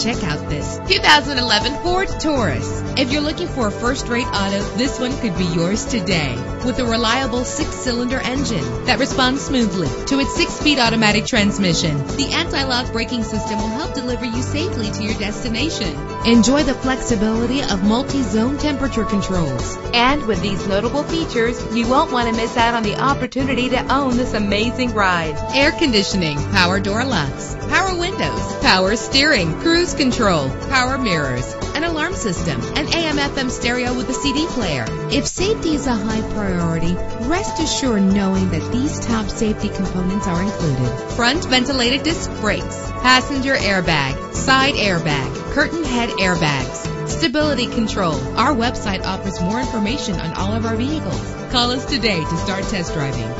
Check out this 2011 Ford Taurus. If you're looking for a first-rate auto, this one could be yours today. With a reliable 6-cylinder engine that responds smoothly to its 6-speed automatic transmission, the anti-lock braking system will help deliver you safely to your destination. Enjoy the flexibility of multi-zone temperature controls. And with these notable features, you won't want to miss out on the opportunity to own this amazing ride. Air conditioning, power door locks, power windows, power steering, cruise control, power mirrors, an alarm system, an AM/FM stereo with a CD player. If safety is a high priority, rest assured knowing that these top safety components are included: front ventilated disc brakes, passenger airbag, side airbag, curtain head airbags, stability control. Our website offers more information on all of our vehicles. Call us today to start test driving.